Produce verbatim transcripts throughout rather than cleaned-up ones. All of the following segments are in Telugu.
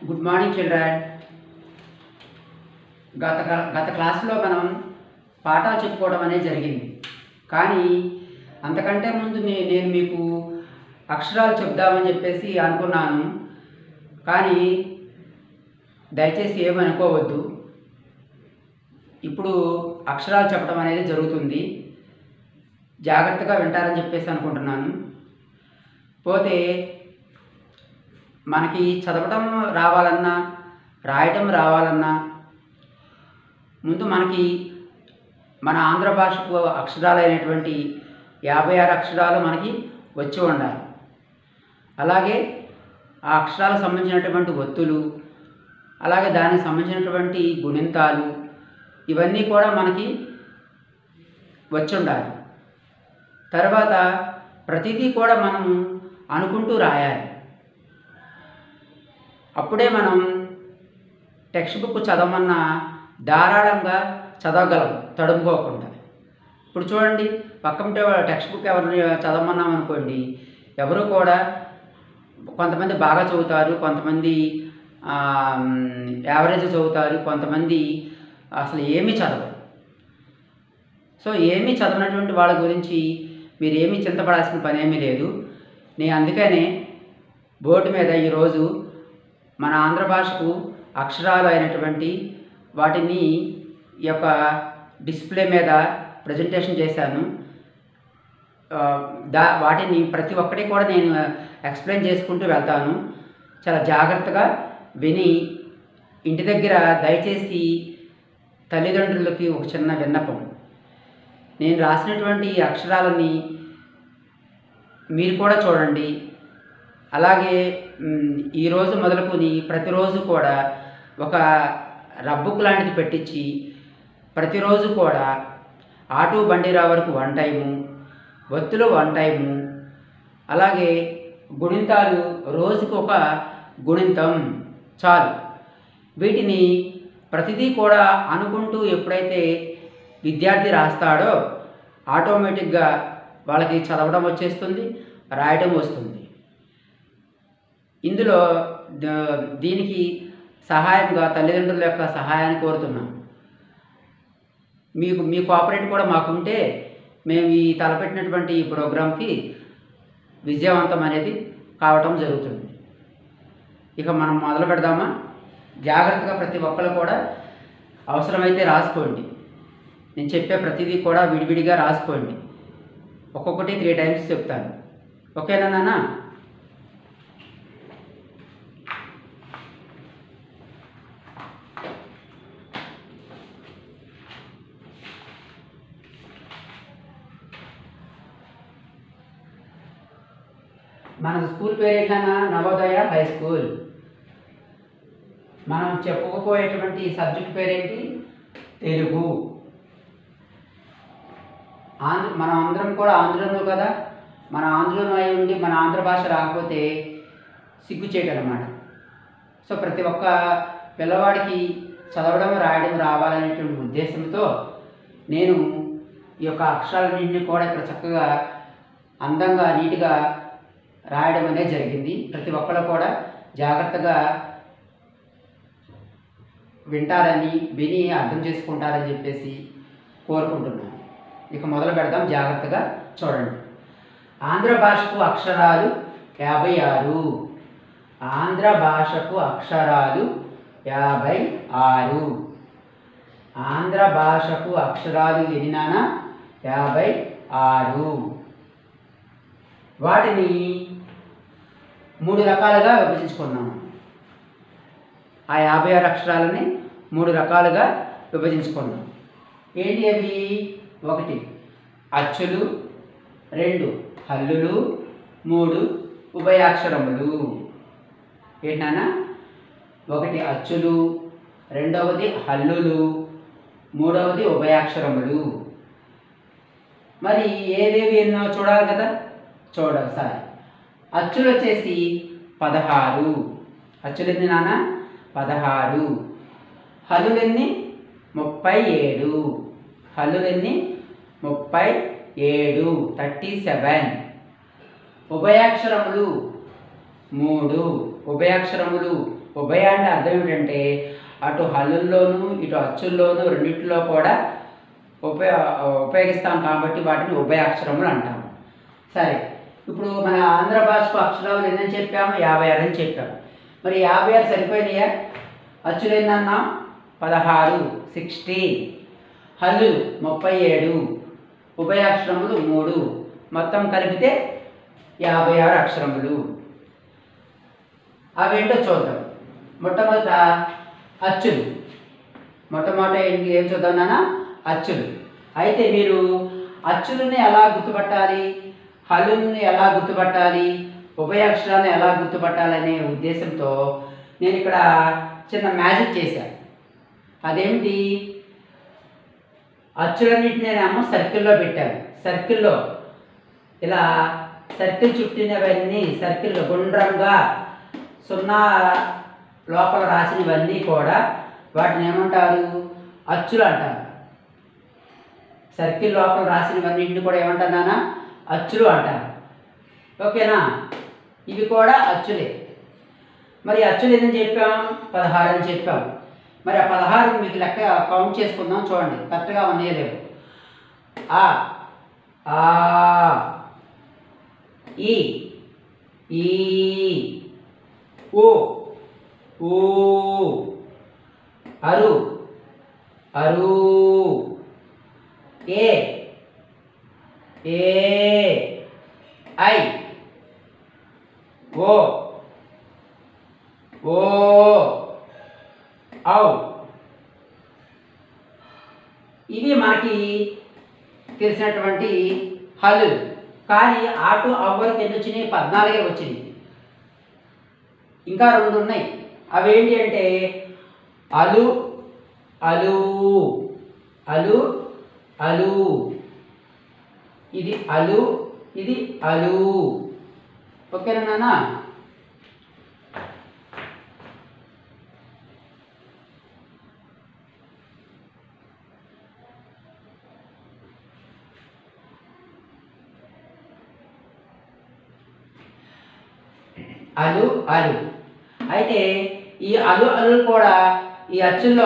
Good morning children. గత గత క్లాసులో మనం పాఠాలు చెప్పుకోవడం అనేది జరిగింది. కానీ అంతకంటే ముందు నేను మీకు అక్షరాలు చెప్దామని చెప్పేసి అనుకున్నాను. కానీ దయచేసి ఏమనుకోవద్దు. ఇప్పుడు అక్షరాలు చెప్పడం అనేది జరుగుతుంది. జాగ్రత్తగా వింటారని చెప్పేసి అనుకుంటున్నాను. పోతే మనకి చదవటం రావాలన్నా రాయటం రావాలన్నా ముందు మనకి మన ఆంధ్ర భాషకు అక్షరాలైనటువంటి యాభై ఆరు అక్షరాలు మనకి వచ్చి ఉండాలి. అలాగే ఆ అక్షరాలకు సంబంధించినటువంటి ఒత్తులు, అలాగే దానికి సంబంధించినటువంటి గుణింతాలు ఇవన్నీ కూడా మనకి వచ్చి ఉండాలి. తర్వాత ప్రతిదీ కూడా మనం అనుకుంటూ రాయాలి. అప్పుడే మనం టెక్స్ట్ బుక్ చదవమన్నా ధారాళంగా చదవగలం తడుముకోకుండా. ఇప్పుడు చూడండి, పక్కన టెక్స్ట్ బుక్ ఎవరిని చదవమన్నాం అనుకోండి, ఎవరు కూడా కొంతమంది బాగా చదువుతారు, కొంతమంది యావరేజ్ చదువుతారు, కొంతమంది అసలు ఏమీ చదవరు. సో ఏమీ చదవనటువంటి వాళ్ళ గురించి మీరు ఏమీ చింతపడాల్సిన పని ఏమీ లేదు. నేను అందుకనే బోర్డు మీద ఈరోజు మన ఆంధ్ర భాషకు అక్షరాలు అయినటువంటి వాటిని ఈ యొక్క డిస్ప్లే మీద ప్రజెంటేషన్ చేశాను. దా వాటిని ప్రతి ఒక్కటి కూడా నేను ఎక్స్ప్లెయిన్ చేసుకుంటూ వెళ్తాను. చాలా జాగ్రత్తగా విని ఇంటి దగ్గర దయచేసి తల్లిదండ్రులకి ఒక చిన్న విన్నపం, నేను రాసినటువంటి అక్షరాలని మీరు కూడా చూడండి. అలాగే ఈరోజు మొదలుకొని ప్రతిరోజు కూడా ఒక రబ్బుక్ లాంటిది పెట్టించి ప్రతిరోజు కూడా ఆటో బండిరా వరకు వన్ టైము, ఒత్తులు వన్ టైము, అలాగే గుణింతాలు రోజుకు ఒక గుణింతం చాలు. వీటిని ప్రతిదీ కూడా అనుకుంటూ ఎప్పుడైతే విద్యార్థి రాస్తాడో ఆటోమేటిక్గా వాళ్ళకి చదవడం వచ్చేస్తుంది, రాయడం వస్తుంది. ఇందులో దీనికి సహాయంగా తల్లిదండ్రుల యొక్క సహాయాన్ని కోరుతున్నాం. మీకు మీ కోఆపరేట్ కూడా మాకుంటే మేము ఈ తలపెట్టినటువంటి ఈ ప్రోగ్రాంకి విజయవంతం అనేది కావటం జరుగుతుంది. ఇక మనం మొదలు పెడదామా? జాగ్రత్తగా ప్రతి ఒక్కరు కూడా అవసరమైతే రాసుకోండి. నేను చెప్పే ప్రతిదీ కూడా విడివిడిగా రాసుకోండి. ఒక్కొక్కటి త్రీ టైమ్స్ చెప్తాను. ఓకేనా నాన్న? మన స్కూల్ పేరు ఏంటన్నా? Navodaya high school. మనం చెప్పుకోపోయేటువంటి సబ్జెక్ట్ పేరేంటి? తెలుగు. ఆంధ్ర మనం అందరం కూడా ఆంధ్రులు కదా. మన ఆంధ్రులు అయి ఉండి మన ఆంధ్ర భాష రాకపోతే సిగ్గుచేటు అన్నమాట. సో ప్రతి ఒక్క పిల్లవాడికి చదవడం రాయడం రావాలనేటువంటి ఉద్దేశంతో నేను ఈ యొక్క అక్షరాలన్నింటినీ కూడా ఇక్కడ చక్కగా అందంగా నీట్గా రాయడం అనేది జరిగింది. ప్రతి ఒక్కరు కూడా జాగ్రత్తగా వింటారని, విని అర్థం చేసుకుంటారని చెప్పేసి కోరుకుంటున్నాను. ఇక మొదలు పెడదాం. జాగ్రత్తగా చూడండి. ఆంధ్ర భాషకు అక్షరాలు యాభై ఆరు. ఆంధ్ర భాషకు అక్షరాలు యాభై ఆరు. ఆంధ్ర భాషకు అక్షరాలు ఎన్నినా? యాభై ఆరు. వాటిని మూడు రకాలుగా విభజించుకున్నాము. ఆ యాభై ఆరు అక్షరాలని మూడు రకాలుగా విభజించుకున్నాం. ఏంటి అవి? ఒకటి అచ్చులు, రెండు హల్లులు, మూడు ఉభయాక్షరములు. ఏంటన్నా? ఒకటి అచ్చులు, రెండవది హల్లులు, మూడవది ఉభయాక్షరములు. మరి ఏదేవి ఎన్నో చూడాలి కదా, చూడాలి. సరే, అచ్చులు వచ్చేసి పదహారు. అచ్చులు ఎన్ని నాన్న? పదహారు. హల్లులెన్ని? ముప్పై ఏడు. హల్లులెన్ని? ముప్పై ఏడు, థర్టీ సెవెన్. ఉభయాక్షరములు మూడు. ఉభయాక్షరములు ఉభయ అంటే అర్థం ఏమిటంటే అటు హల్లుల్లోనూ ఇటు అచ్చుల్లోనూ రెండింటిలో కూడా ఉపయో ఉపయోగిస్తాం కాబట్టి వాటిని ఉభయాక్షరములు అంటాం. సరే, ఇప్పుడు మన ఆంధ్ర భాషకు అక్షరాలు ఎన్నని చెప్పాము? యాభై ఆరు అని చెప్పాము. మరి యాభై ఆరు సరిపోయినాయా? అచ్చులు ఎన్నన్నాం? పదహారు, సిక్స్టీన్. హల్లులు ముప్పై ఏడు, ఉభయాక్షరములు మూడు, మొత్తం కలిపితే యాభై ఆరు అక్షరములు. అవేంటో చూద్దాం. మొట్టమొదట అచ్చులు. మొట్టమొదట ఏం చూద్దాం నాన్న? అచ్చులు. అయితే మీరు అచ్చులని ఎలా గుర్తుపట్టాలి, హల్లుల్ని ఎలా గుర్తుపట్టాలి, ఉభయాక్షరాలను ఎలా గుర్తుపట్టాలనే ఉద్దేశంతో నేను ఇక్కడ చిన్న మ్యాజిక్ చేశాను. అదేమిటి? అచ్చులన్నింటినీ నేనేమో సర్కిల్లో పెట్టాను. సర్కిల్లో ఇలా సర్కిల్ చుట్టినవన్నీ సర్కిల్లో గుండ్రంగా సున్నా లోపల రాసినవన్నీ కూడా వాటిని ఏమంటారు? అచ్చులు అంటారు. సర్కిల్ లోపల రాసినవన్నింటిని కూడా ఏమంటారు నాన్న? అచ్చులు అంటారు. ఓకేనా? ఇవి కూడా అచ్చులే. మరి అచ్చులు ఏదని చెప్పాం? పదహారు అని చెప్పాం. మరి ఆ పదహారు మీకు లెక్క కౌంట్ చేసుకుందాం. చూడండి కరెక్ట్గా ఉన్నాయో లేవు. ఆ ఆ ఈ ఈ ఓ ఓ అరు అరు ఏ ఏ ఐ ఓ ఓ ఔ. ఇవి మనకి తెలిసినటువంటి హల్లులు. కానీ ఆటు అవ్వరికి ఎన్ని వచ్చినాయి? పద్నాలుగే వచ్చినాయి. ఇంకా రెండు ఉన్నాయి. అవి ఏంటి అంటే అలు అలు అలు అలు. ఇది అలు, ఇది అలు. ఓకేనా నాన్న? అలు అలు. అయితే ఈ అలు అలు కూడా ఈ అచ్చుల్లో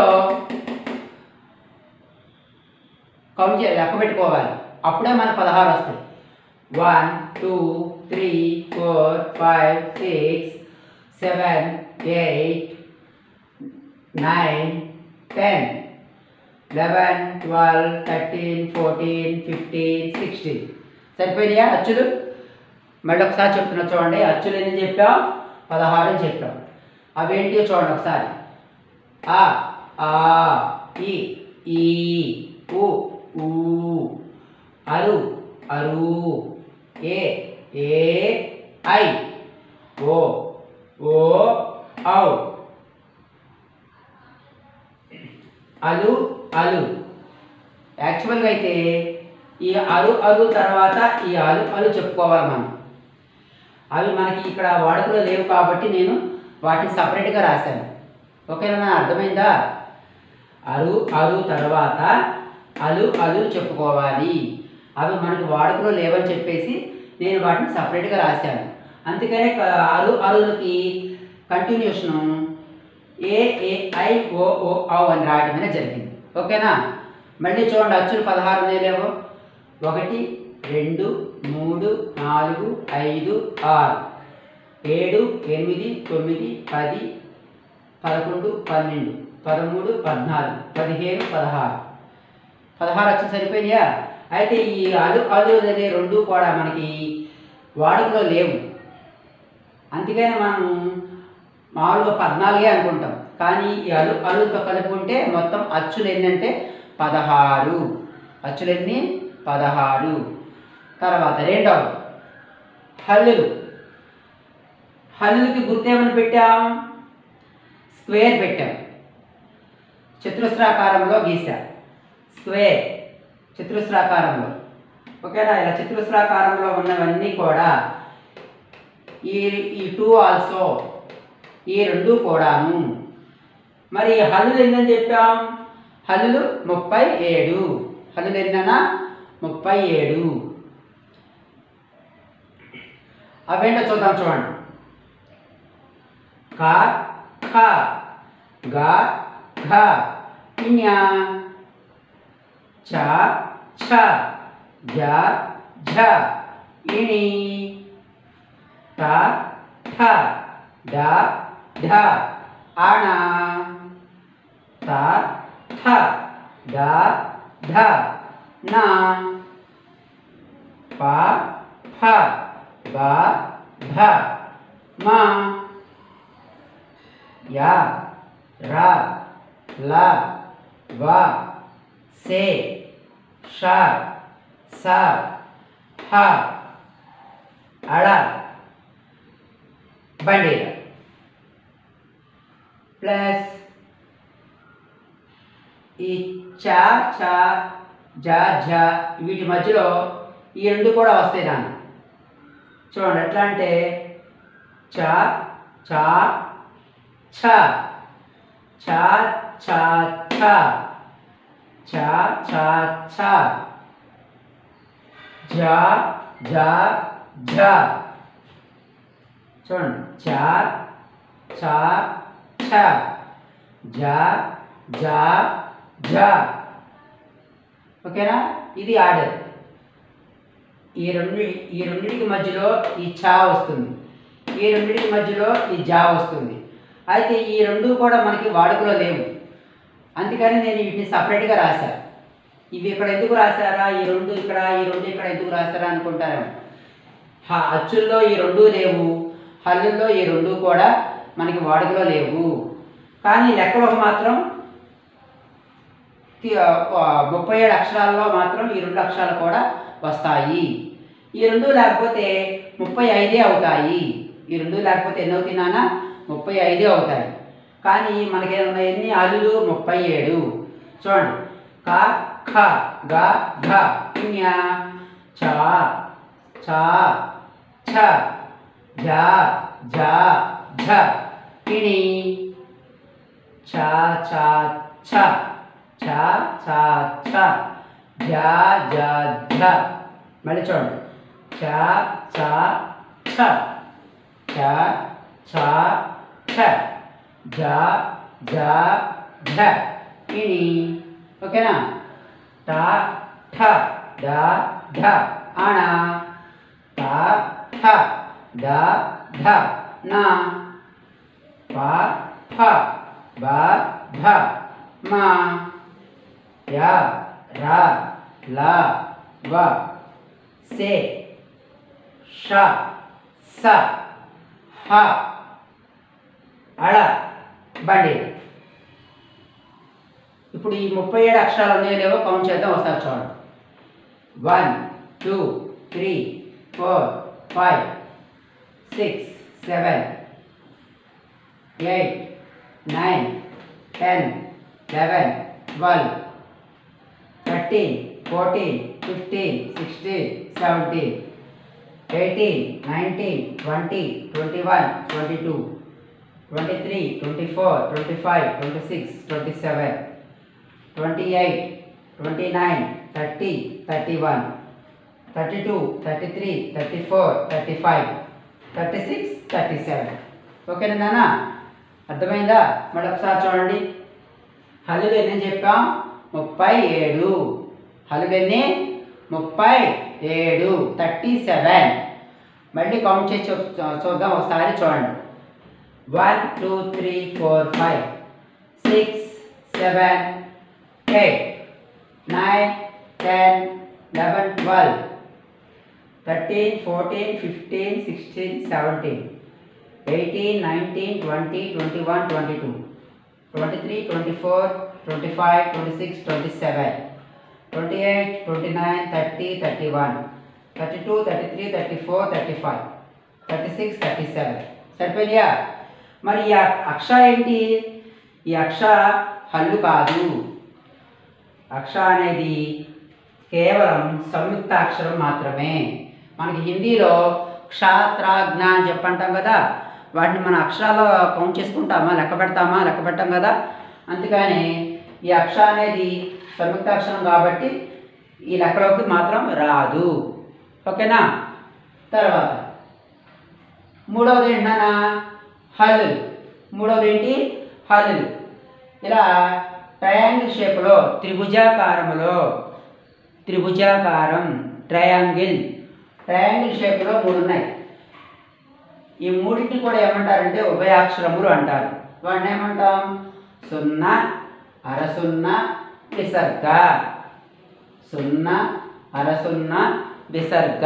కౌంట్ చే లెక్క పెట్టుకోవాలి. అప్పుడే మన పదహారు వస్తాయి. One two three four five six seven eight nine ten eleven twelve thirteen fourteen fifteen sixteen. సరిపోయినాయా అచ్చులు? మళ్ళీ ఒకసారి చెప్తున్నా చూడండి. అచ్చులు ఎన్ని చెప్పాం? పదహారు అని చెప్పాం. అవేంటియో చూడండి ఒకసారి. ఆ ఆ ఈ ఈ ఉ ఊ అరు అరు ఏ ఏ ఐ ఓ ఓ ఔ అలు అలు. యాక్చువల్గా అయితే ఈ అలు అలు తర్వాత ఈ అలు అలు చెప్పుకోవాలి మనం. అవి మనకి ఇక్కడ వాడుకలో లేవు కాబట్టి నేను వాటిని సపరేట్గా రాశాను. ఓకేనా? అర్థమైందా? అరు అరు తర్వాత అలు అలు చెప్పుకోవాలి. అవి మనకి వాడుకలో లేవని చెప్పేసి నేను వాటిని సపరేట్గా రాశాను. అందుకనే అరు అరులకి continuation A A I O ఓ ఔ అని రాయడమే జరిగింది. ఓకేనా? మళ్ళీ చూడండి అచ్చులు పదహారు లేవో. ఒకటి రెండు మూడు నాలుగు ఐదు ఆరు ఏడు ఎనిమిది తొమ్మిది పది పదకొండు పన్నెండు పదమూడు పద్నాలుగు పదిహేను పదహారు. పదహారు అచ్చులు సరిపోయినాయా? అయితే ఈ అలు అలు అనే రెండు కూడా మనకి వాడుకలో లేవు. అందుకని మనం మామూలుగా పద్నాలుగే అనుకుంటాం. కానీ ఈ అలు అలుతో కలుపుకుంటే మొత్తం అచ్చులు ఎన్నంటే పదహారు. అచ్చులు ఎన్ని? పదహారు. తర్వాత రెండవ హల్లులు. హల్లులకి గుర్తేమని పెట్టాం? స్క్వేర్ పెట్టాం. చతురస్రాకారంలో గీసా. స్క్వేర్ చతురస్రాకారంలో. ఓకేనా? ఇలా చతురస్రాకారంలో ఉన్నవన్నీ కూడా ఈ ఈ టూ ఆల్సో, ఈ రెండు కూడాను. మరి హల్లులు ఎన్నని చెప్పాం? హల్లులు ముప్పై ఏడు. హల్లులు ఎన్ననా? ముప్పై ఏడు. అవేంటో చూద్దాం. చూడండి. కా ఖ గ ఘ ఞ చ ఛ జ ఝ ఇణి ట ఠ డ ఢ అణ త థ ద ధ న ప ఫ బ భ మ య ర ల వ సే ష స హ అళ బండి ప్లస్ ఈ చ చ జ ఝ వీటి మధ్యలో ఈ రెండు కూడా వస్తాయి దాన్ని చూడండి ఎట్లా అంటే చ చ ఛ చ చ ఛ చ చ ఛ ఝ ఝ ఝ చూడండి చ చ ఛ ఝ ఝ ఝ ఓకేనా ఇది ఆర్డర్ ఈ రెండు ఈ రెండింటికి మధ్యలో ఈ ఛ వస్తుంది ఈ రెండింటికి మధ్యలో ఈ జా వస్తుంది అయితే ఈ రెండు కూడా మనకి వాడుకలో లేవు అందుకని నేను వీటిని సపరేట్గా రాశాను ఇవి ఇక్కడ ఎందుకు రాశారా ఈ రెండు ఇక్కడ ఈ రెండు ఇక్కడ ఎందుకు రాశారా అనుకుంటారేమో అచ్చుల్లో ఈ రెండు లేవు హల్లుల్లో ఈ రెండు కూడా మనకి వాడుకలో లేవు కానీ లెక్కలో మాత్రం ముప్పై ఏడు అక్షరాల్లో మాత్రం ఈ రెండు అక్షరాలు కూడా వస్తాయి ఈ రెండు లేకపోతే ముప్పై ఐదే అవుతాయి ఈ రెండు లేకపోతే ఎన్ని అవుతున్నానా ముప్పై ఐదే అవుతాయి కానీ మనకి ఎన్ని హల్లులు ముప్పై ఏడు చూడండి క ఖ గ ఘ ఞ చ ఛ ఛ జ ఝ ఝ ఇణి చ చ ఛ ఛ ఛ ఛ జ జ ఝ మళ్ళీ చూడండి చ చ ఛ చ ఛ ఛ జ జ ఝ ఇణి ఓకేనా ట ఠ డ ఢ అణ త థ ద ధ న ప ఫ బ భ మ య ర ల వ సే ష స హ అళ బండి ఇప్పుడు ఈ ముప్పై ఏడు అక్షరాలు ఉన్నాయో లేవో కౌంట్ చేద్దాం ఒకసారి చూడండి one two three four five six seven eight nine ten eleven twelve thirteen fourteen fifteen sixteen seventeen eighteen nineteen twenty twenty one twenty two twenty three twenty four twenty five twenty six twenty seven twenty eight twenty nine thirty thirty one thirty two thirty three thirty four thirty five thirty six thirty seven ఓకేనా నాన్న అర్థమైందా మళ్ళీ ఒకసారి చూడండి హల్లులు ఎన్ని చెప్పాం ముప్పై ఏడు హల్లులు ఎన్ని ముప్పై ఏడు థర్టీ సెవెన్ మళ్ళీ కౌంట్ చేసి చూద్దాం ఒకసారి చూడండి one two three four five six seven eight nine ten eleven twelve thirteen fourteen fifteen sixteen seventeen eighteen nineteen twenty twenty one twenty two twenty three twenty four twenty five twenty six twenty seven twenty eight twenty nine thirty thirty one thirty two thirty three thirty four thirty five thirty six thirty seven సరిపోయిందా మరి ఈ అక్ష ఏంటి ఈ అక్ష హల్లు కాదు అక్ష అనేది కేవలం సంయుక్త అక్షరం మాత్రమే మనకి హిందీలో క్షాత్ర జ్ఞ అని చెప్పంటాం కదా వాటిని మన అక్షరాలు కౌంట్ చేసుకుంటామా లెక్క పెడతామా లెక్క పెట్టాం కదా అందుకని ఈ అక్ష అనేది సంయుక్త అక్షరం కాబట్టి ఈ లెక్కలోకి మాత్రం రాదు ఓకేనా తర్వాత మూడవది ఏంటన్నా హల్లులు మూడవది ఏంటి హల్లులు. ఇలా ట్రయాంగిల్ షేప్లో త్రిభుజాకారంలో త్రిభుజాకారం ట్రయాంగిల్ ట్రయాంగిల్ షేప్లో మూడు ఉన్నాయి. ఈ మూడింటిని కూడా ఏమంటారంటే ఉభయాక్షరములు అంటారు. వాటిని ఏమంటాం? సున్నా, అరసున్నా, విసర్గ. సున్నా, అరసున్నా, విసర్గ.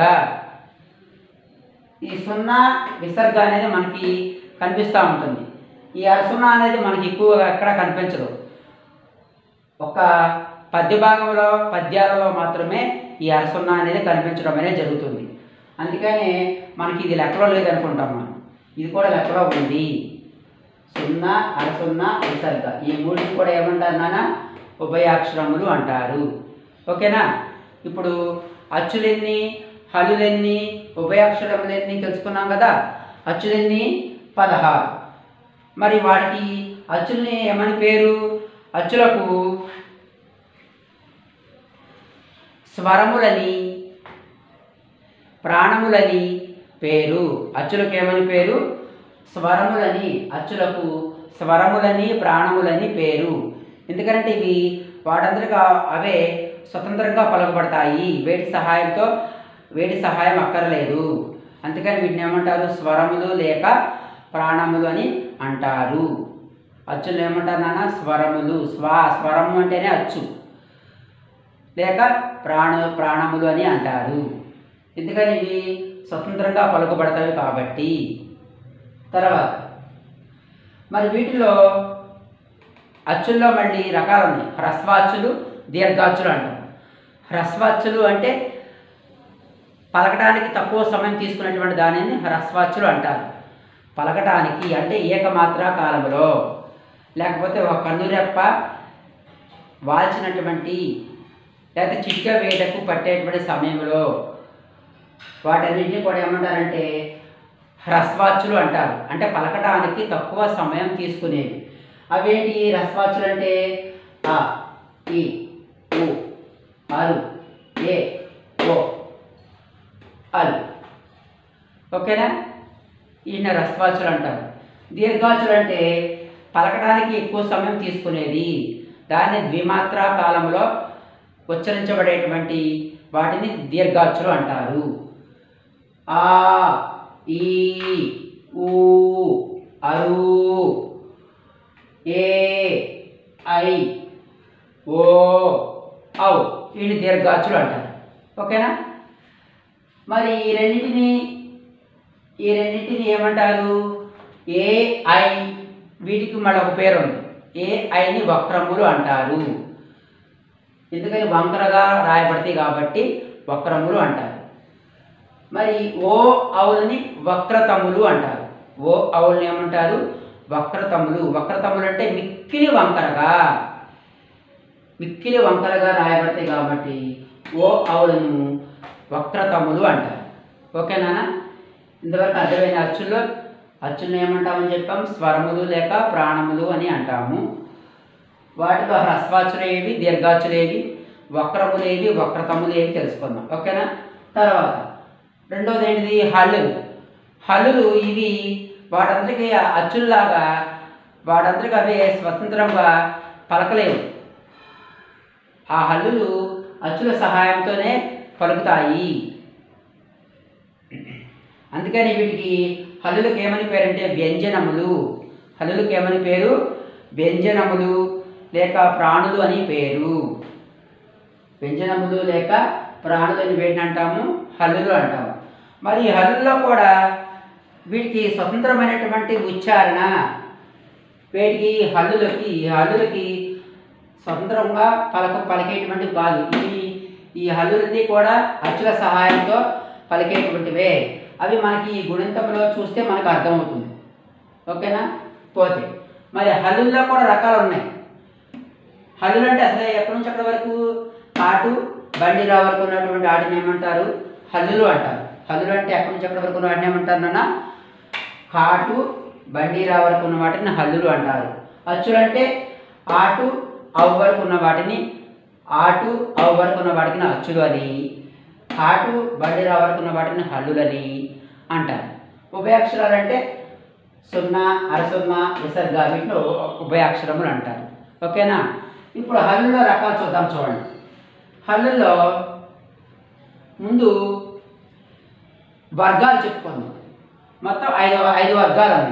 ఈ సున్నా విసర్గ అనేది మనకి కనిపిస్తూ ఉంటుంది. ఈ అరసున్నా అనేది మనకి ఎక్కువగా ఎక్కడ కనిపించదు. ఒక పద్య భాగంలో పద్యాలలో మాత్రమే ఈ అరసున్నా అనేది కనిపించడం అనేది జరుగుతుంది. అందుకని మనకి ఇది లెక్కలో లేదనుకుంటాం మనం. ఇది కూడా లెక్కలో ఉంది. సున్నా, అరసున్నా, విసర్గ ఈ మూడింటిని కూడా ఏమంటారు నాన్న? ఉభయాక్షరములు అంటారు. ఓకేనా? ఇప్పుడు అచ్చులెన్ని, హల్లులెన్ని, ఉభయాక్షరములెన్ని తెలుసుకున్నాం కదా. అచ్చులెన్ని? పదహారు. మరి వాటికి అచ్చుల్ని ఏమని పేరు? అచ్చులకు స్వరములని, ప్రాణములని పేరు. అచ్చులకు ఏమని పేరు? స్వరములని. అచ్చులకు స్వరములని, ప్రాణములని పేరు. ఎందుకంటే ఇవి వాటంతటిగా అవే స్వతంత్రంగా పలుకబడతాయి. వేటి సహాయంతో వేటి సహాయం అక్కర్లేదు. అందుకని వీటిని ఏమంటారు? స్వరములు లేక ప్రాణములు అని అంటారు. అచ్చులు ఏమంటారు నాన్న? స్వరములు. స్వ స్వరము అంటేనే అచ్చు, లేక ప్రాణ ప్రాణములు అని అంటారు. ఎందుకని ఇవి స్వతంత్రంగా పలుకబడతాయి కాబట్టి. తర్వాత మరి వీటిలో అచ్చుల్లో మళ్ళీ రకాలు ఉన్నాయి. హ్రస్వాచ్చులు, దీర్ఘాచ్చులు అంటారు. హ్రస్వాచ్చులు అంటే పలకటానికి తక్కువ సమయం తీసుకునేటువంటి దానిని హ్రస్వాచ్చులు అంటారు. పలకటానికి అంటే ఏకమాత్రా కాలంలో, లేకపోతే ఒక కన్నురెప్ప వాల్చినటువంటి లేకపోతే చిటిక వేటకు పట్టేటువంటి సమయంలో వాటన్నింటినీ కూడా ఏమంటారంటే హ్రస్వాచ్చులు అంటారు. అంటే పలకటానికి తక్కువ సమయం తీసుకునేవి. అవేంటి హ్రస్వాచ్చులు అంటే? ఆ, ఈ, ఉ, అరు, ఏ, ఓ, అల్. ఓకేనా? ఈయన హ్రస్వాచ్చులు అంటారు. దీర్ఘాచ్చులు అంటే పలకడానికి ఎక్కువ సమయం తీసుకునేది. దాన్ని ద్విమాత్రా కాలంలో ఉచ్చరించబడేటువంటి వాటిని దీర్ఘాచ్చులు అంటారు. ఆ, ఈ, ఊ, అరు, ఏ, ఐ, ఓ, ఔ వీటిని దీర్ఘాచ్చులు అంటారు. ఓకేనా? మరి ఈ రెండింటిని ఈ రెండింటిని ఏమంటారు? ఏ, ఐ వీటికి మళ్ళీ ఒక పేరు ఉంది. ఏ, ఐని వక్రములు అంటారు. ఎందుకని వంకరగా రాయబడతాయి కాబట్టి వక్రములు అంటారు. మరి ఓ, ఔలని వక్రతములు అంటారు. ఓ, ఔలని ఏమంటారు? వక్రతములు. వక్రతములు అంటే మిక్కిలి వంకరగా మిక్కిలి వంకరగా రాయబడతాయి కాబట్టి ఓ, ఔలను వక్రతములు అంటారు. ఓకేనా? ఇంతవరకు అర్థమైన అచ్చుల్లో అచ్చులను ఏమంటామని చెప్పాం? స్వరములు లేక ప్రాణములు అని అంటాము. వాటిలో హ్రస్వాచ్చులేవి, దీర్ఘాచ్చులేవి, వక్రములేవి, వక్రతములేవి తెలుసుకుందాం. ఓకేనా? తర్వాత రెండోది ఏంటిది? హల్లులు. హల్లులు ఇవి వాటందరికీ అచ్చుల్లాగా వాటందరికీ అవే స్వతంత్రంగా పలకలేవు. ఆ హల్లులు అచ్చుల సహాయంతోనే పలుకుతాయి. అందుకని వీటికి హల్లులకు ఏమని పేరు అంటే వ్యంజనములు. హల్లులకు ఏమని పేరు? వ్యంజనములు లేక ప్రాణులు అని పేరు. వ్యంజనములు లేక ప్రాణులు అని వీటిని అంటాము, హల్లులు అంటాము. మరి ఈ హల్లుల్లో కూడా వీటికి స్వతంత్రమైనటువంటి ఉచ్చారణ. వీటికి హల్లులకి హల్లులకి స్వతంత్రంగా పలక పలికేటువంటి కాదు. ఇవి ఈ హల్లులన్నీ కూడా అచ్చుల సహాయంతో పలికేటువంటివే. అవి మనకి ఈ గుణింతంలో చూస్తే మనకు అర్థమవుతుంది. ఓకేనా? పోతే మరి హల్లుల్లో కూడా రకాలు ఉన్నాయి. హల్లులు అంటే అసలు ఎక్కడి నుంచి అక్కడి వరకు కాటు బండిరా వరకు ఉన్నటువంటి వాటిని ఏమంటారు? హల్లులు అంటారు. హల్లులు అంటే ఎక్కడి నుంచి ఎక్కడి వరకు ఉన్న వాటిని ఏమంటారు నాన్న? కాటు బండిరా వరకు ఉన్న వాటిని హల్లులు అంటారు. అచ్చులు అంటే ఆటు అవు వరకు ఉన్న వాటిని ఆటు అవు వరకు ఉన్న వాటిని అచ్చులు అని, కాటు బండిరా వరకు ఉన్న వాటిని హల్లులని అంటారు. ఉభయాక్షరాలు అంటే సున్నా అరసున్నా విసర్గ వీటిలో ఉభయాక్షరములు అంటారు. ఓకేనా. ఇప్పుడు హల్లులో రకాలు చూద్దాం. చూడండి, హల్లుల్లో ముందు వర్గాలు చెప్పుకుందాం. మొత్తం ఐదు ఐదు వర్గాలు ఉన్నాయి.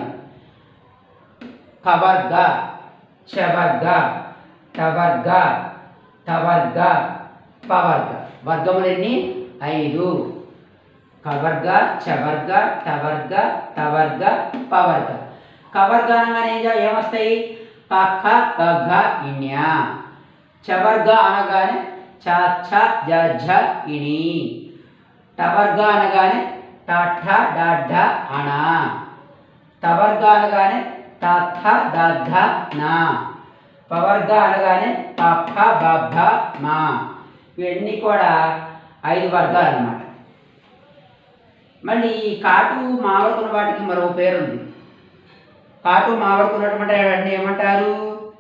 కవర్గ, చవర్గ, టవర్గ, టవర్గ, పవర్గ. వర్గములన్నీ ఐదు. కవర్గ, చవర్గ, టవర్గ, టవర్గ, పవర్గ. కవర్గ అనగానే ఏమొస్తాయి? కఖ గఘ ఇణ్య. చవర్గ అనగానే చ ఛ జ ఝ ఇణి. టవర్గ అనగానే ట ఠ డ ఢ అణ. టవర్గ అనగానే త థ ద ధ న. పవర్గ అనగానే ప ఫ బ భ మ. ఇవన్నీ కూడా ఐదు వర్గాలు అన్నమాట. మళ్ళీ ఈ కాటు మావడుకున్న వాటికి మరో పేరు ఉంది. కాటు మావడుకున్నటువంటి వాటిని ఏమంటారు?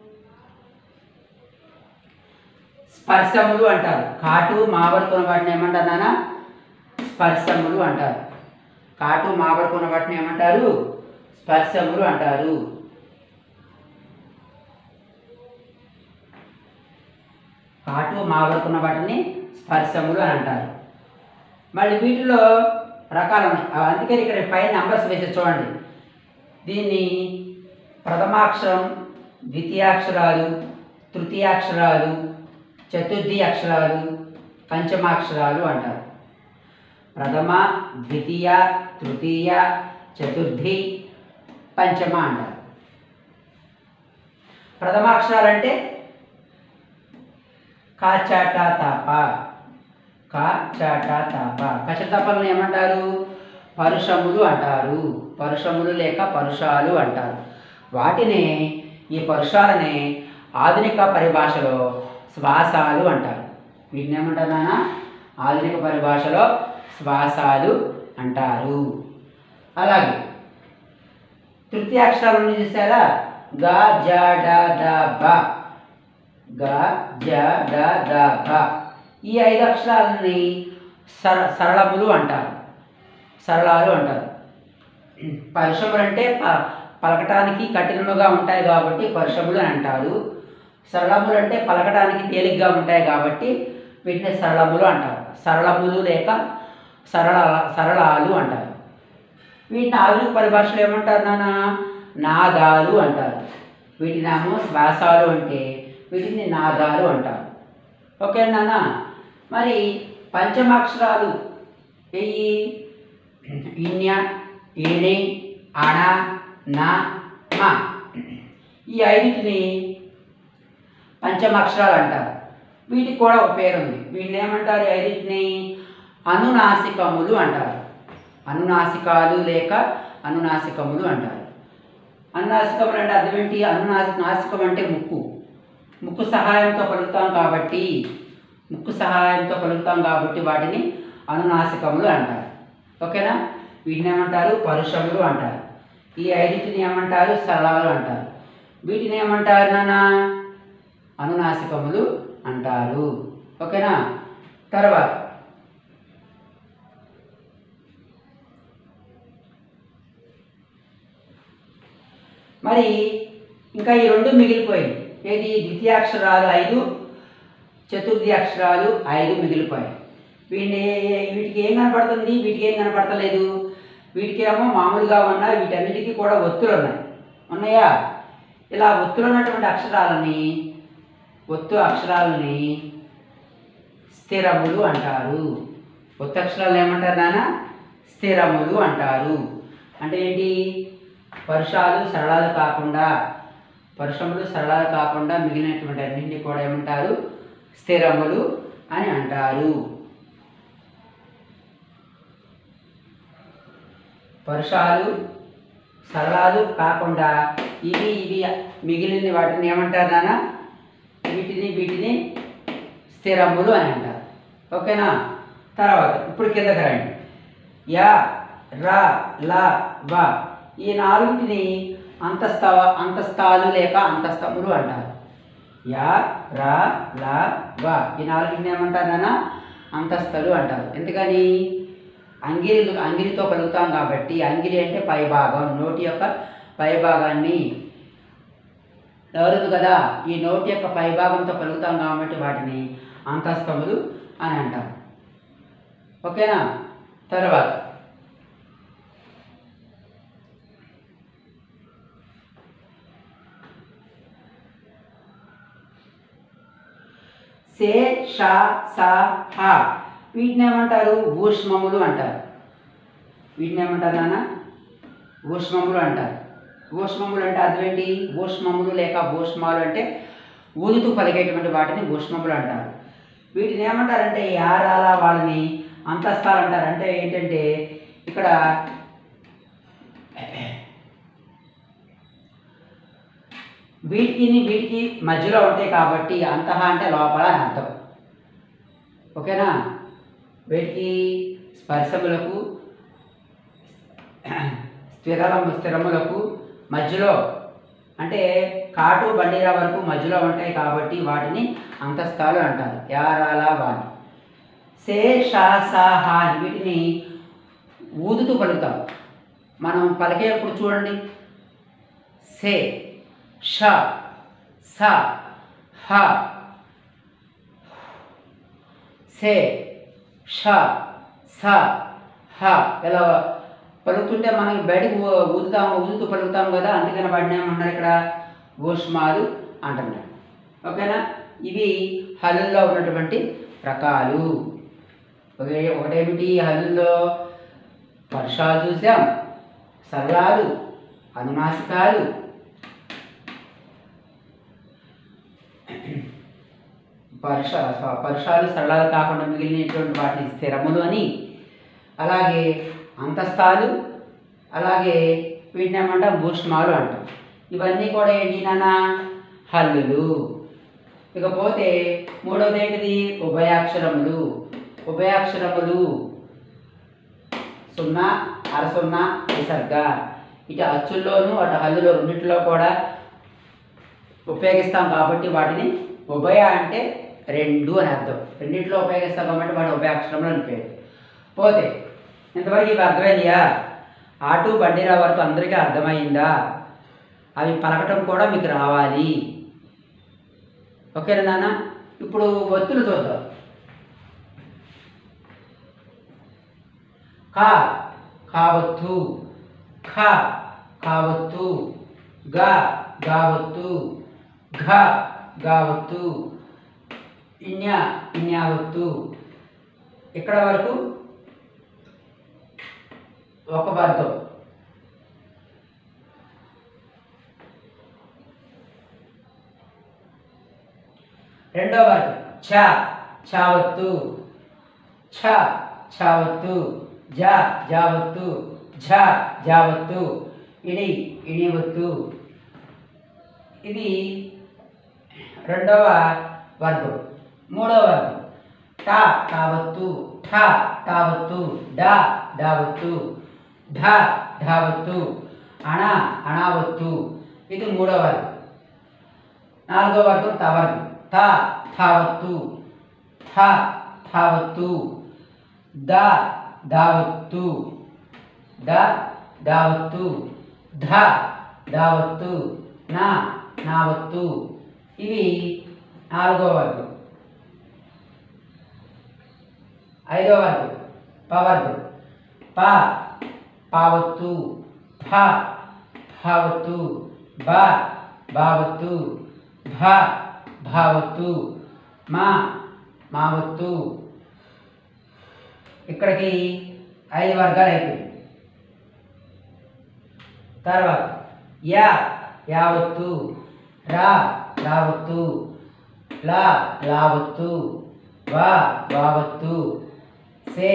స్పర్శములు అంటారు. కాటు మావడుకున్న వాటిని ఏమంటారు నాన్న? స్పర్శములు అంటారు. కాటు మావడుకున్న వాటిని ఏమంటారు? స్పర్శములు అంటారు. కాటు మావడుకున్న వాటిని స్పర్శములు అని అంటారు. మళ్ళీ వీటిలో రకాలు ఉన్నాయి. అందుకని ఇక్కడ పైన నంబర్స్ వేసి చూడండి. దీన్ని ప్రథమాక్షరం, ద్వితీయాక్షరాలు, తృతీయాక్షరాలు, చతుర్థి అక్షరాలు, పంచమాక్షరాలు అంటారు. ప్రథమ, ద్వితీయ, తృతీయ, చతుర్థి, పంచమ అంటారు. ప్రథమాక్షరాలు అంటే కా చాట తాప. కా చాట తాప. కచతపలను ఏమంటారు? పరుషములు అంటారు. పరుషములు లేక పరుషాలు అంటారు. వాటిని ఈ పరుషాలనే ఆధునిక పరిభాషలో శ్వాసాలు అంటారు. వీటిని ఏమంటారు నాన్న? ఆధునిక పరిభాషలో శ్వాసాలు అంటారు. అలాగే తృతీయ అక్షరాలను చూసారా? గ జ డ ద బ. గ జ డ ద బ. ఈ ఐదు అక్షరాలని సర సరళములు అంటారు. సరళాలు అంటారు. పరుషములు అంటే ప పలకటానికి కఠినముగా ఉంటాయి కాబట్టి పరుషములు అని అంటారు. సరళములు అంటే పలకటానికి తేలిగ్గా ఉంటాయి కాబట్టి వీటిని సరళములు అంటారు. సరళములు లేక సరళ సరళాలు అంటారు. వీటిని ఆధునిక పరిభాషలో ఏమంటారు నాన్న? నాదాలు అంటారు. వీటినేమో శ్వాసాలు అంటే వీటిని నాదాలు అంటారు. ఓకే నాన్న. మరి పంచమాక్షరాలు ఏయి? ఇన్య, ఈణి, అణ, న, మ. ఈ ఐదుటిని పంచమాక్షరాలు అంటారు. వీటికి కూడా ఒక పేరు ఉంది. వీటిని ఏమంటారు? ఈ ఐదుటిని అనునాసికములు అంటారు. అనునాసికాలు లేక అనునాసికములు అంటారు. అనునాసికములు అంటే అర్థం ఏంటి? అనునాసి నాసికం అంటే ముక్కు. ముక్కు సహాయంతో పలుకుతాం కాబట్టి ముక్కు సహాయంతో పలుకుతాం కాబట్టి వాటిని అనునాసికములు అంటారు. ఓకేనా. వీటిని ఏమంటారు? పరుషములు అంటారు. ఈ ఐదుటిని ఏమంటారు? సరళాలు అంటారు. వీటిని ఏమంటారు నాన్న? అనునాసికములు అంటారు. ఓకేనా. తర్వాత మరి ఇంకా ఈ రెండు మిగిలిపోయాయి. ఏది? ద్వితీయాక్షరాలు ఐదు, చతుర్థి అక్షరాలు ఐదు మిగిలిపోయాయి. వీటిని వీటికి ఏం కనపడుతుంది? వీటికి ఏం కనపడతలేదు. వీటికేమో మామూలుగా ఉన్నాయి. వీటన్నిటికీ కూడా ఒత్తులు ఉన్నాయి. ఉన్నాయా? ఇలా ఒత్తులు ఉన్నటువంటి అక్షరాలని ఒత్తు అక్షరాలని స్థిరములు అంటారు. ఒత్తు అక్షరాలను ఏమంటారు నాన్న? స్థిరములు అంటారు. అంటే ఏంటి? పరుషాలు సరళాలు కాకుండా పరుషములు సరళాలు కాకుండా మిగిలినటువంటి అన్నింటినీ కూడా ఏమంటారు? స్థిరములు అని అంటారు. పరుషాలు సరళాలు కాకుండా ఇవి ఇవి మిగిలిన వాటిని ఏమంటారు నాన్న? వీటిని వీటిని స్థిరములు అని అంటారు. ఓకేనా. తర్వాత ఇప్పుడు కిందకి రండి. యా, రా, ల, వ. ఈ నాలుగుటిని అంతస్థ అంతస్థాలు లేక అంతస్తములు అంటారు. యా, రా, ల, వ. ఈ నాలుగుటిని ఏమంటారు నాన్న? అంతస్థలు అంటారు. ఎందుకని? అంగిలి అంగిలితో పలుకుతాం కాబట్టి. అంగిలి అంటే పై భాగం, నోటి యొక్క పైభాగాన్ని నోరుంది కదా, ఈ నోటి యొక్క పైభాగంతో పలుకుతాం కాబట్టి వాటిని అంతస్తములు అని అంటారు. ఓకేనా. తర్వాత సే షా సా హా వీటిని ఏమంటారు? ఊష్మములు అంటారు. వీటిని ఏమంటారు నాన్న? ఊష్మములు అంటారు. ఊష్మములు అంటే అదేంటి? ఊష్మములు లేక ఊష్మాలు అంటే ఊదుతూ పలికేటువంటి వాటిని ఊష్మములు అంటారు. వీటిని ఏమంటారంటే యారాల వాళ్ళని అంతస్తాలు అంటారు. అంటే ఏంటంటే ఇక్కడ వీటికి వీటికి మధ్యలో ఉంటాయి కాబట్టి అంతః అంటే లోపల అని అర్థం. ఓకేనా. వీటికి స్పర్శములకు స్థిరము స్థిరములకు మధ్యలో అంటే కాటు బండిరా వరకు మధ్యలో ఉంటాయి కాబట్టి వాటిని అంతస్తాలు అంటారు. యారాల వాణి. సే షా సా హా వీటిని ఊదుతూ పలుకుతాం. మనం పలికేటప్పుడు చూడండి, సే ష స హ, సే ష స హ ఇలా పలుకుతుంటే మనకి బయటకు ఊదుతాము ఊదుతూ పలుకుతాం కదా, అందుకని వాడిని ఏమంటారు ఇక్కడ? ఊష్మాలు అంటున్నారు. ఓకేనా. ఇవి హల్లుల్లో ఉన్నటువంటి రకాలు. ఒకే ఒకటేమిటి హల్లుల్లో? వర్షాలు చూసాం, సరళాలు, అనునాసికాలు, పరుష పరుషాలు సరళాలు కాకుండా మిగిలినటువంటి వాటిని స్థిరములు అని, అలాగే అంతస్తాలు, అలాగే వీటిని ఏమంటాం? భూష్మాలు అంటాం. ఇవన్నీ కూడా ఏంటి నాన్న? హల్లులు. ఇకపోతే మూడవది ఏంటిది? ఉభయాక్షరములు. ఉభయాక్షరములు సున్నా, అర సున్నా, విసర్గ. ఇటు అచ్చుల్లోనూ అటు హల్లులో రెండింటిలో కూడా ఉపయోగిస్తాం కాబట్టి వాటిని ఉభయ అంటే రెండు అని అర్థం. రెండింటిలో ఉపయోగిస్తాం కాబట్టి వాటి ఉభయాక్షరములు అని పేరు. పోతే ఇంతవరకు ఇవి అర్థమైందా? ఆటు బండిరా వరకు అందరికీ అర్థమైందా? అవి పలకటం కూడా మీకు రావాలి. ఓకేనా నాన్న. ఇప్పుడు ఒత్తులు చూద్దాం. కా కావత్తు, ఖ కావత్తు, గ గావత్తు, ఘ గావత్తు, ఇన్య ఇన్యావత్తు. ఇక్కడ వరకు ఒక వర్గం. రెండో వర్గం ఛ ఛావత్తు, ఛ ఛావత్తు, జ జావత్తు, ఝ జావత్తు, ఇడి ఇడివత్తు. ఇది రెండవ వర్గం. మూడవ వర్గం టా టావత్తు, ఠ టావత్తు, డా డావత్తు, ఢ ఢావత్తు, అణ అణావత్తు. ఇది మూడవ వర్గం. నాలుగో వర్గం తవర్గం. త థావత్తు, థ థావత్తు, ద దావత్తు, ద దావత్తు, ధ దావత్తు, నా నావత్తు. ఇవి నాలుగో వర్గం. ఐదో వర్గం పవర్గం. ప పావత్తు, ఫ ఫావత్తు, బ బావత్తు, భ భావత్తు, మా మావత్తు. ఇక్కడికి ఐదు వర్గాలు అయిపోయాయి. తర్వాత యా యావత్తు, రా రావత్తు, లా లావత్తు, వా వావత్తు, సే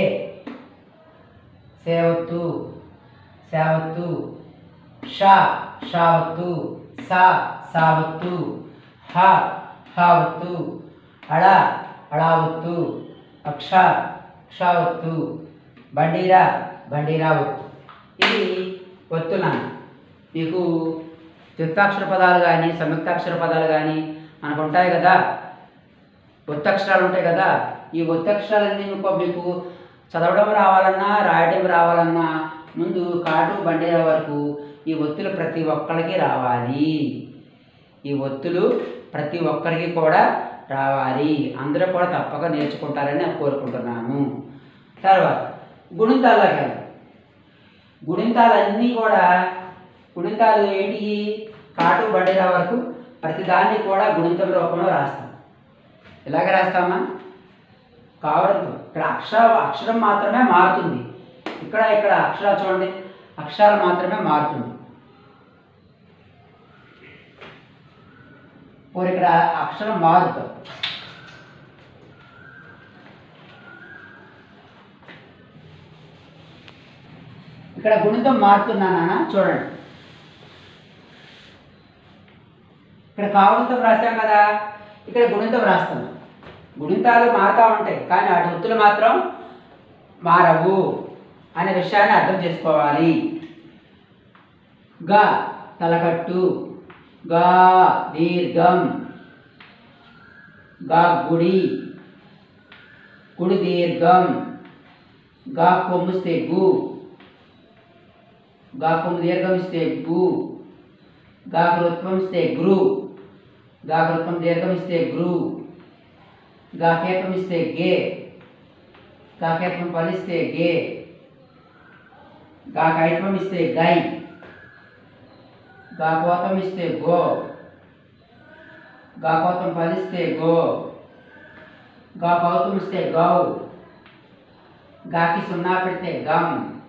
సేవత్తు సేవత్తు, షా షావత్తు, సా సావత్తు, హ హావత్తు, అళ అళావత్తు, అక్ష క్షావత్తు, బండిరా బండిరావత్తు. ఇది ఒత్తున మీకు ద్వితాక్షర పదాలు కానీ సంయుక్తాక్షర పదాలు కానీ మనకు ఉంటాయి కదా, ఒత్తక్షరాలు ఉంటాయి కదా. ఈ ఒత్తక్షరాలన్నీ మీకు చదవడం రావాలన్నా రాయడం రావాలన్నా ముందు కాటు బండిరా వరకు ఈ ఒత్తులు ప్రతి ఒక్కరికి రావాలి. ఈ ఒత్తులు ప్రతి ఒక్కరికి కూడా రావాలి. అందరూ కూడా తప్పక నేర్చుకుంటారని నేను కోరుకుంటున్నాను. తర్వాత గుణింతాల్లోకి వెళ్దాం. గుణింతాలన్నీ కూడా గుణింతాలు ఏంటి? కాటు బండిరా వరకు ప్రతిదాన్ని కూడా గుణింతం రూపంలో రాస్తాం. ఇలాగ రాస్తామా? కావడంతో ఇక్కడ అక్షర అక్షరం మాత్రమే మారుతుంది. ఇక్కడ ఇక్కడ అక్షరాలు చూడండి, అక్షరాలు మాత్రమే మారుతుంది. పోరు ఇక్కడ అక్షరం మారుతాం. ఇక్కడ గుణితం మారుతున్నానా చూడండి. ఇక్కడ కావడంతో రాసాం కదా, ఇక్కడ గుణితం రాస్తాం. గుణితాలు మారుతూ ఉంటాయి కానీ వాటి ఒత్తులు మాత్రం మారవు అనే విషయాన్ని అర్థం చేసుకోవాలి. గా తలకట్టు, గా దీర్ఘం, గా గుడి, గుడి దీర్ఘం, గా కొమ్ము ఇస్తే గు, గా కొమ్ము దీర్ఘం ఇస్తే గు, గా కృత్వం ఇస్తే గురు, గా కృత్వం దీర్ఘం ఇస్తే గురు, గా కేత్వం ఇస్తే గే, గా కేత్వం ఫలిస్తే గే, గా కైత్వం ఇస్తే గై, గా కోతం ఇస్తే గో, గా కోతం ఫలిస్తే గో, గా కౌతం ఇస్తే గౌ, గాకి సున్నా పెడితే గం,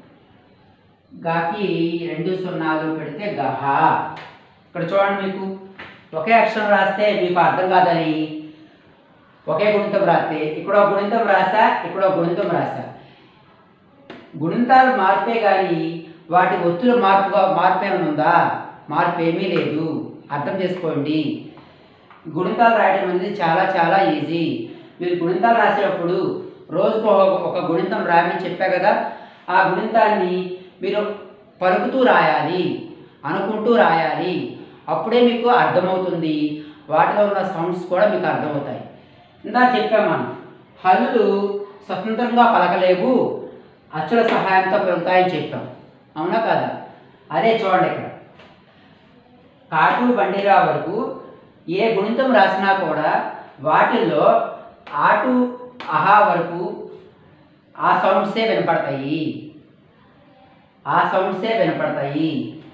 గాకి రెండు సున్నాలు పెడితే గహ. ఇక్కడ చూడండి, మీకు ఒకే అక్షరం రాస్తే మీకు అర్థం కాదని ఒకే గుణితం రాస్తే ఇక్కడ ఒక గుణితం రాసా, ఇక్కడ ఒక గుణితం రాసా. గుణితాలు మార్పే కానీ వాటి ఒత్తుల మార్పుగా మార్పు ఏమైనా ఉందా? మార్పు ఏమీ లేదు. అర్థం చేసుకోండి. గుణితాలు రాయడం అనేది చాలా చాలా ఈజీ. మీరు గుణితాలు రాసేటప్పుడు రోజుకు ఒక గుణితం రాయమని చెప్పా కదా, ఆ గుణితాన్ని మీరు పలుకుతూ రాయాలి, అనుకుంటూ రాయాలి. అప్పుడే మీకు అర్థమవుతుంది. వాటిలో ఉన్న సౌండ్స్ కూడా మీకు అర్థమవుతాయి. ఇందా చెప్పాం మనం, హల్లులు స్వతంత్రంగా పలకలేవు, అచ్చుల సహాయంతో పెరుగుతాయని చెప్పాం. అవునా కదా? అదే చూడండి, ఇక్కడ కాటు బండిరా వరకు ఏ గుణితం రాసినా కూడా వాటిల్లో ఆటు అహా వరకు ఆ సౌండ్సే వినపడతాయి, ఆ సౌండ్సే వినపడతాయి.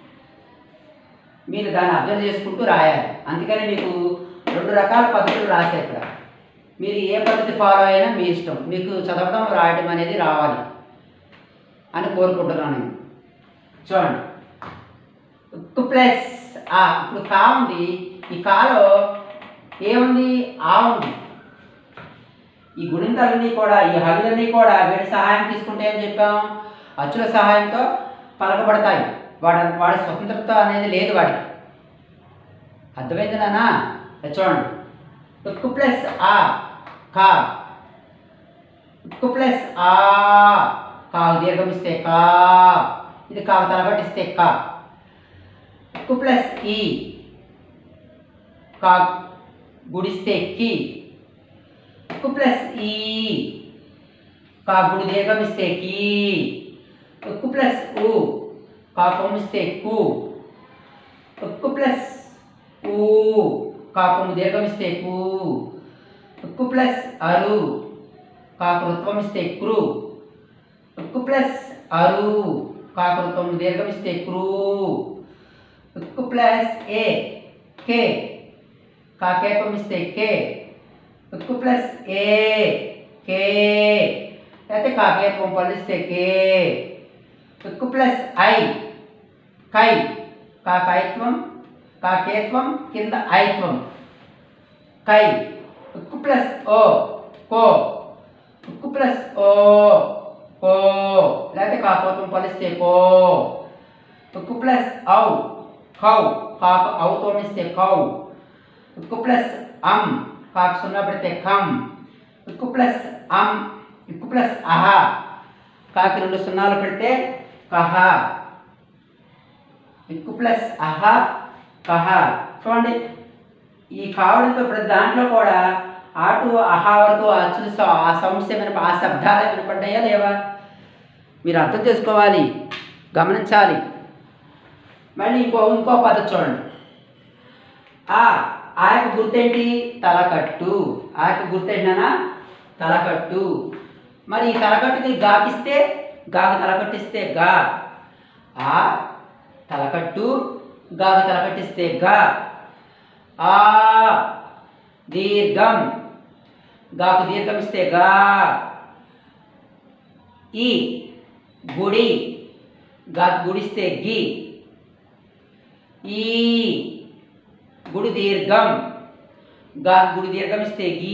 మీరు దాన్ని అర్థం చేసుకుంటూ రాయాలి. అందుకని మీకు రెండు రకాల పద్ధతులు రాసే. ఇక్కడ మీరు ఏ పద్ధతి ఫాలో అయినా మీ ఇష్టం. మీకు చదవడం రాయడం అనేది రావాలి అని కోరుకుంటున్నాను నేను. చూడండి, ఉక్కు ప్లస్ ఆ. ఇప్పుడు కా ఉంది, ఈ కాలో ఏముంది? ఆ ఉంది. ఈ గుణింతాలన్నీ కూడా, ఈ హల్లులన్నీ కూడా వీటి సహాయం తీసుకుంటే ఏం చెప్పాం? అచ్చుల సహాయంతో పలకబడతాయి. వాడి వాడి స్వతంత్రత అనేది లేదు వాడికి. అర్థమైంది నానా? చూడండి, ఉక్కు ప్లస్ ఆ కా, ఉక్కు ప్లస్ ఆ కా దీర్ఘం ఇస్తే కా, ఇది కా తలబట్టిస్తే కా. ఉక్కు ప్లస్ ఈ కా గుడిస్తే కి, ఉక్కు ప్లస్ ఈ కా గుడి దీర్ఘం ఇస్తే కీ, ఉక్కు ప్లస్ ఊ కా కొమ్ము ఇస్తే కు, ఉక్కు ప్లస్ ఊ కా కొమ్ము దీర్ఘం ఇస్తే కు, ఉక్కు ప్లస్ అరు కా కృత్వం ఇస్తే క్రు, ఉక్కు ప్లస్ అరు కా కృత్వం దీర్ఘం ఇస్తే క్రూ, ఉక్కు ప్లస్ ఏ కే కా కేత్వం ఇస్తే కే, ఉక్కు ప్లస్ ఏ కే అయితే కా కేత్వం ఫలిస్తే కే, ఉక్కు ప్లస్ ఐ కై కా కైత్వం కా కేత్వం కింద ఐత్వం కై, ఉక్కు ప్లస్ ఓ కో, ఉక్కు ప్లస్ ఓ కో లేకపోతే కా కోత్వం ఫలిస్తే కో, ఉక్కు ప్లస్ ఔ కౌ కా ఔత్వం ఇస్తే కౌ, ఉక్కు ప్లస్ అం కాకు సున్నా పెడితే కం, ఉక్కు ప్లస్ అం ఉక్కు ప్లస్ అహా కాకి రెండు సున్నాలు పెడితే కహ, ఉక్కు ప్లస్ అహా కహ. చూడండి, ఈ కావడంతో ప్రతి దాంట్లో కూడా ఆటు అహా వరకు అచ్చులు ఆ సౌండ్స్ ఏమైనా ఆ శబ్దాలు వినపడ్డాయా లేవా? మీరు అర్థం చేసుకోవాలి, గమనించాలి. మళ్ళీ ఇంకో ఇంకో పద్ధతి చూడండి. ఆ ఆ యొక్క గుర్తేంటి? తలకట్టు. ఆ యొక్క గుర్తేంటనా? తలకట్టు. మరి ఈ తలకట్టుకి గాకిస్తే, గాకి తలకట్టిస్తే గా. ఆ తలకట్టు, గాకి తలకట్టిస్తే గా. ఆ దీర్ఘం, గాకు దీర్ఘం ఇస్తే గా. ఈ గుడి, గాకు గుడిస్తే గి. ఈ గుడి దీర్ఘం, గాకు గుడి దీర్ఘం ఇస్తే గీ.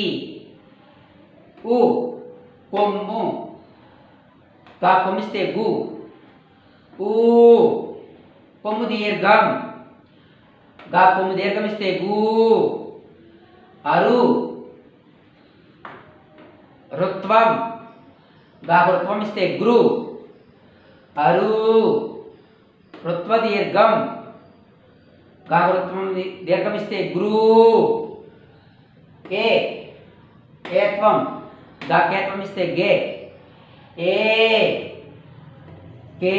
ఉ కొమ్ము, గా కొమ్మిస్తే గు. ఊ కొమ్ము దీర్ఘం, గా కొమ్ము దీర్ఘం ఇస్తే గు. అరు రుత్వం, గా రుత్వం ఇస్తే గృ. అరు రుత్వ దీర్ఘం, గా రుత్వం దీర్ఘం ఇస్తే గృ. ఏ ఏత్వం, గా కేత్వం ఇస్తే గే. ఏ కే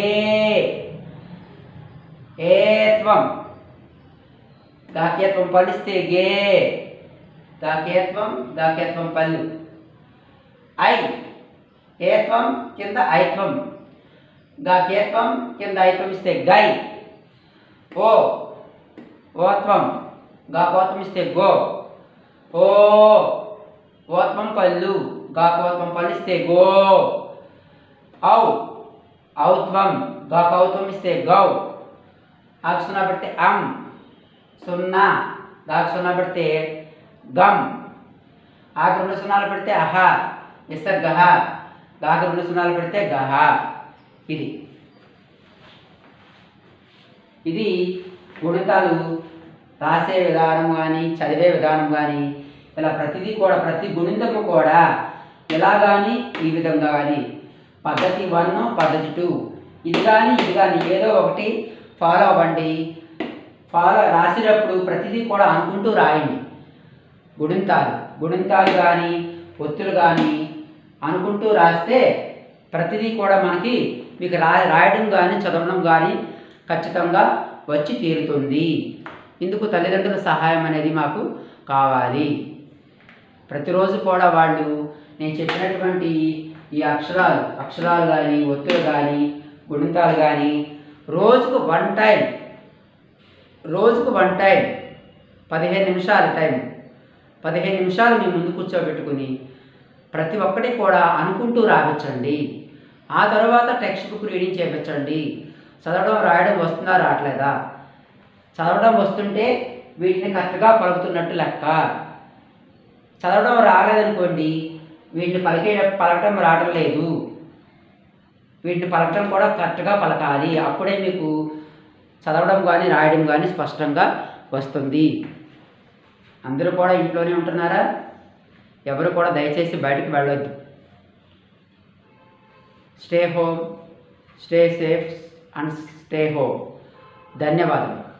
ఏత్వం, గా కేత్వం పలిస్తే గే. గా కేత్వం, గా కేత్వం పల్లు. ఐ ఏత్వం కింద ఐత్వం, గా కేత్వం కింద ఐత్వం ఇస్తే గై. ఓ ఓత్వం, గా కోత్వం ఇస్తే గో. ఓ ఓత్వం పల్లు, గా కోత్వం పల్లిస్తే గో. ఔ ఔత్వం, గా కౌత్వం ఇస్తే గౌ. ఆకు సున్నా పెడితే అం. సున్నా, గాకు సున్నా పెడితే గం. ఆకు రెండు సున్నాలు పెడితే అహ విసర్గహ. గాకు రెండు సున్నాలు పెడితే గహ. ఇది ఇది గుణితాలు రాసే విధానం కానీ చదివే విధానం కానీ ఇలా ప్రతిదీ కూడా ప్రతి గుణితము కూడా ఇలా కానీ ఈ విధంగా కానీ పద్ధతి వన్ పద్ధతి టూ ఇది కానీ ఇది కానీ ఏదో ఒకటి ఫాలో అవ్వండి. ఫాలో రాసేటప్పుడు ప్రతిదీ కూడా అనుకుంటూ రాయండి. గుణింతాలు గుణింతాలు కానీ ఒత్తులు కానీ అనుకుంటూ రాస్తే ప్రతిదీ కూడా మనకి మీకు రా రాయడం కానీ చదవడం కానీ ఖచ్చితంగా వచ్చి తీరుతుంది. ఇందుకు తల్లిదండ్రుల సహాయం అనేది మాకు కావాలి. ప్రతిరోజు కూడా వాళ్ళు నేను చెప్పినటువంటి ఈ అక్షరాలు అక్షరాలు కానీ ఒత్తులు కానీ గుణింతాలు కానీ రోజుకు వన్ టైం రోజుకు వన్ టైం పదిహేను నిమిషాల టైం పదిహేను నిమిషాలు మీ ముందు కూర్చోబెట్టుకుని ప్రతి ఒక్కటి కూడా అనుకుంటూ రాపించండి. ఆ తర్వాత టెక్స్ట్ బుక్ రీడింగ్ చేయించండి. చదవడం రాయడం వస్తుందా రావట్లేదా? చదవడం వస్తుంటే వీటిని కరెక్ట్గా పలుకుతున్నట్టు లెక్క. చదవడం రాలేదనుకోండి, వీటిని పలికే పలకటం రావడం లేదు, వీటిని పలకటం కూడా కరెక్ట్గా పలకాలి. అప్పుడే మీకు చదవడం కానీ రాయడం కానీ స్పష్టంగా వస్తుంది. అందరూ కూడా ఇంట్లోనే ఉంటున్నారా? ఎవరు కూడా దయచేసి బయటకు వెళ్ళొద్దు. Stay home, stay safe and stay home. ధన్యవాదాలు.